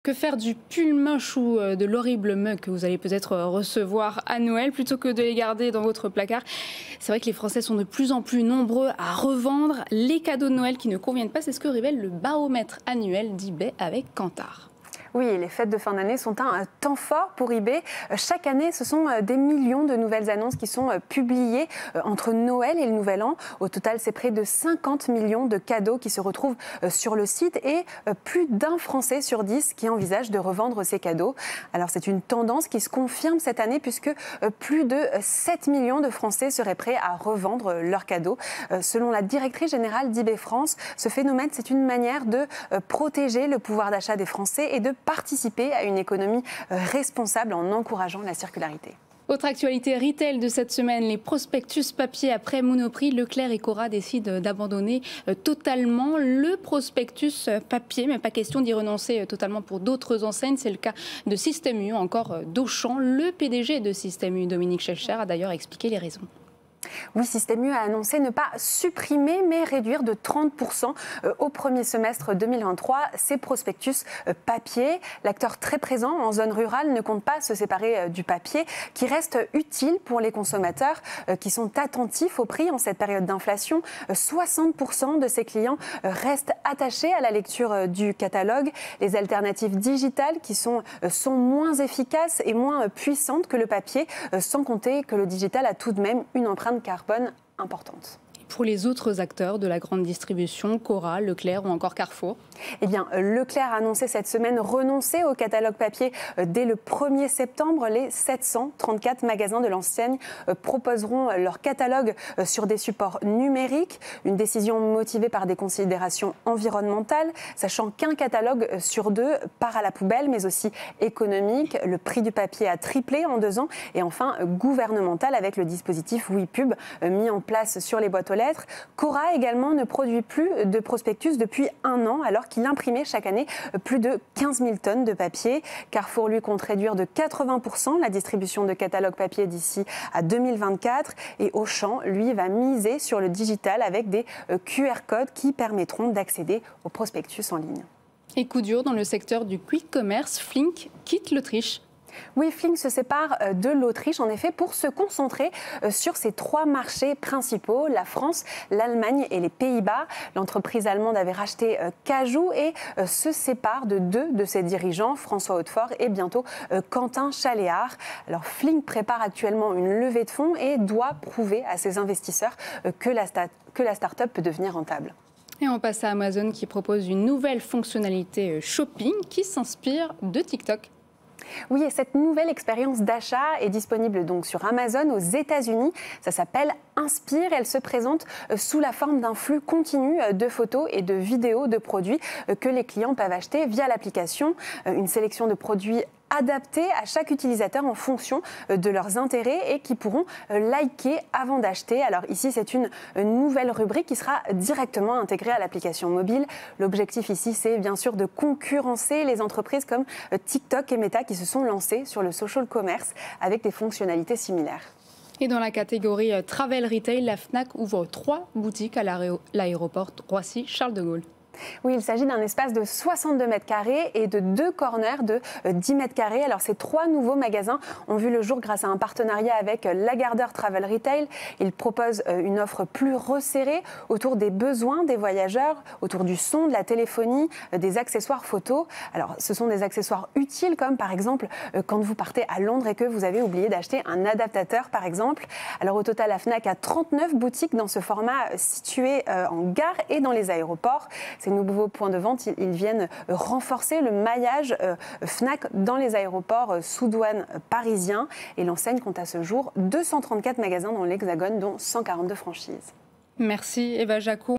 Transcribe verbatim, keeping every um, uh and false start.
Que faire du pull moche ou de l'horrible mug que vous allez peut-être recevoir à Noël plutôt que de les garder dans votre placard? C'est vrai que les Français sont de plus en plus nombreux à revendre les cadeaux de Noël qui ne conviennent pas. C'est ce que révèle le baromètre annuel d'eBay avec Kantar. Oui, les fêtes de fin d'année sont un temps fort pour eBay. Chaque année, ce sont des millions de nouvelles annonces qui sont publiées entre Noël et le Nouvel An. Au total, c'est près de cinquante millions de cadeaux qui se retrouvent sur le site et plus d'un Français sur dix qui envisage de revendre ses cadeaux. Alors, c'est une tendance qui se confirme cette année puisque plus de sept millions de Français seraient prêts à revendre leurs cadeaux. Selon la directrice générale d'eBay France, ce phénomène, c'est une manière de protéger le pouvoir d'achat des Français et de participer à une économie responsable en encourageant la circularité. Autre actualité retail de cette semaine, les prospectus papier après Monoprix. Leclerc et Cora décident d'abandonner totalement le prospectus papier, mais pas question d'y renoncer totalement pour d'autres enseignes. C'est le cas de Système U, encore d'Auchan. Le P D G de Système U, Dominique Schelcher, a d'ailleurs expliqué les raisons. Oui, Système U a annoncé ne pas supprimer, mais réduire de trente pour cent au premier semestre deux mille vingt-trois ces prospectus papier. L'acteur très présent en zone rurale ne compte pas se séparer du papier, qui reste utile pour les consommateurs qui sont attentifs au prix en cette période d'inflation. soixante pour cent de ses clients restent attachés à la lecture du catalogue. Les alternatives digitales qui sont, sont moins efficaces et moins puissantes que le papier, sans compter que le digital a tout de même une empreinte carbone importante. Pour les autres acteurs de la grande distribution, Cora, Leclerc ou encore Carrefour? Eh bien, Leclerc a annoncé cette semaine renoncer au catalogue papier dès le premier septembre. Les sept cent trente-quatre magasins de l'enseigne proposeront leur catalogue sur des supports numériques. Une décision motivée par des considérations environnementales, sachant qu'un catalogue sur deux part à la poubelle, mais aussi économique. Le prix du papier a triplé en deux ans. Et enfin, gouvernemental avec le dispositif WePub mis en place sur les boîtes aux lettres. Cora également ne produit plus de prospectus depuis un an, alors qu'il imprimait chaque année plus de quinze mille tonnes de papier. Carrefour, lui, compte réduire de quatre-vingts pour cent la distribution de catalogues papier d'ici à deux mille vingt-quatre. Et Auchan, lui, va miser sur le digital avec des Q R codes qui permettront d'accéder aux prospectus en ligne. Et coup dur dans le secteur du quick commerce, Flink quitte l'Autriche. Oui, Flink se sépare de l'Autriche, en effet, pour se concentrer sur ses trois marchés principaux, la France, l'Allemagne et les Pays-Bas. L'entreprise allemande avait racheté Cajoo et se sépare de deux de ses dirigeants, François Hautefort et bientôt Quentin Chaléard. Alors, Flink prépare actuellement une levée de fonds et doit prouver à ses investisseurs que la, que la start-up peut devenir rentable. Et on passe à Amazon qui propose une nouvelle fonctionnalité shopping qui s'inspire de TikTok. Oui, et cette nouvelle expérience d'achat est disponible donc sur Amazon aux États-Unis. Ça s'appelle Inspire. Elle se présente sous la forme d'un flux continu de photos et de vidéos de produits que les clients peuvent acheter via l'application. Une sélection de produits adaptés à chaque utilisateur en fonction de leurs intérêts et qui pourront liker avant d'acheter. Alors ici, c'est une nouvelle rubrique qui sera directement intégrée à l'application mobile. L'objectif ici, c'est bien sûr de concurrencer les entreprises comme TikTok et Meta qui se sont lancées sur le social commerce avec des fonctionnalités similaires. Et dans la catégorie Travel Retail, la Fnac ouvre trois boutiques à l'aéroport Roissy-Charles de Gaulle. Oui, il s'agit d'un espace de soixante-deux mètres carrés et de deux corners de dix mètres carrés. Alors, ces trois nouveaux magasins ont vu le jour grâce à un partenariat avec Lagardère Travel Retail. Ils proposent une offre plus resserrée autour des besoins des voyageurs, autour du son, de la téléphonie, des accessoires photos. Alors, ce sont des accessoires utiles comme, par exemple, quand vous partez à Londres et que vous avez oublié d'acheter un adaptateur, par exemple. Alors, au total, la Fnac a trente-neuf boutiques dans ce format situé en gare et dans les aéroports. Ces nouveaux points de vente, ils viennent renforcer le maillage Fnac dans les aéroports sous douane parisiens. Et l'enseigne compte à ce jour deux cent trente-quatre magasins dans l'Hexagone, dont cent quarante-deux franchises. Merci Eva Jacot.